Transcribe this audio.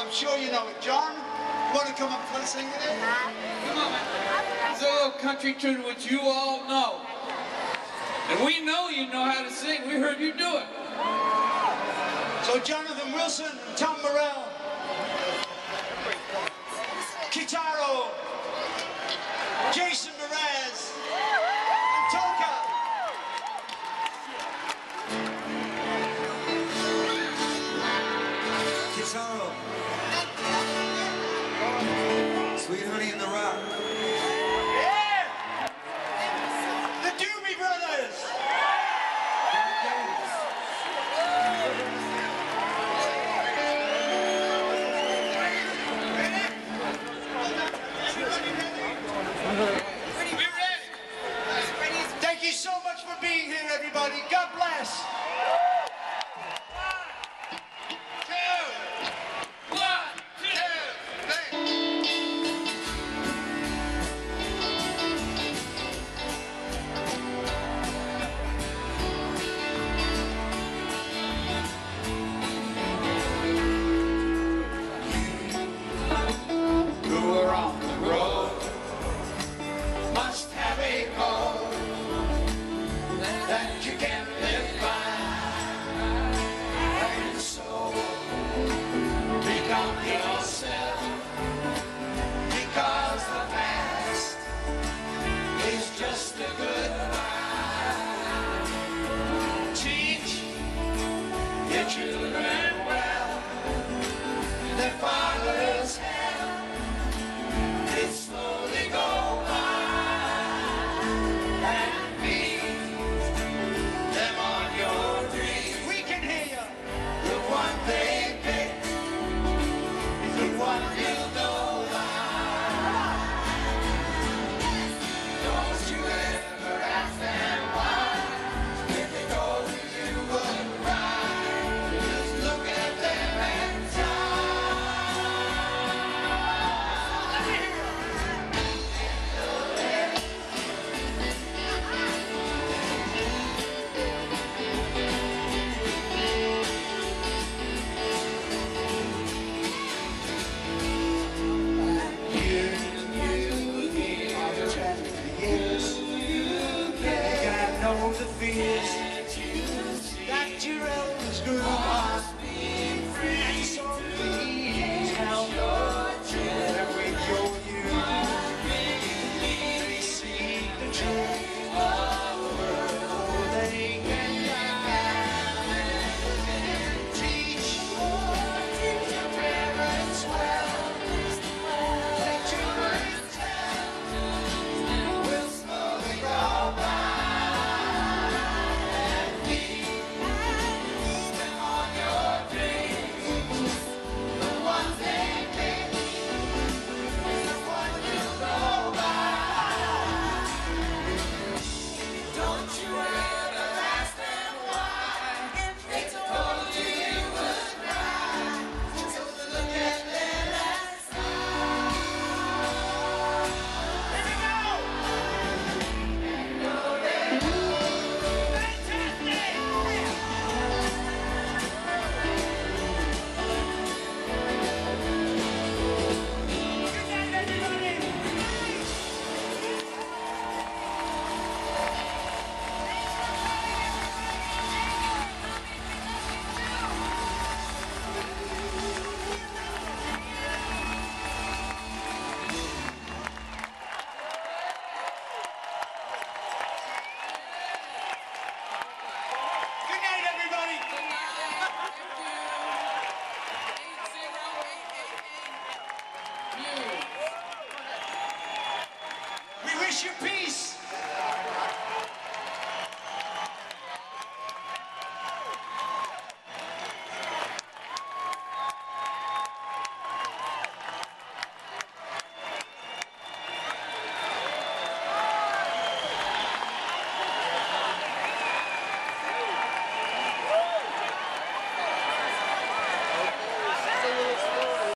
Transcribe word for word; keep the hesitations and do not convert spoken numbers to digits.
I'm sure you know it. John, you want to come up and sing it in? Come on, man. It's a little country tune which you all know. And we know you know how to sing. We heard you do it. So Jonathan Wilson and Tom Morello, Kitaro, Jason Mraz, and Toka. Kitaro, Sweet Honey in the Rock. Yeah! The Doobie Brothers. Thank you so much for being here, everybody. God bless. That you can't live by, and so become yourself.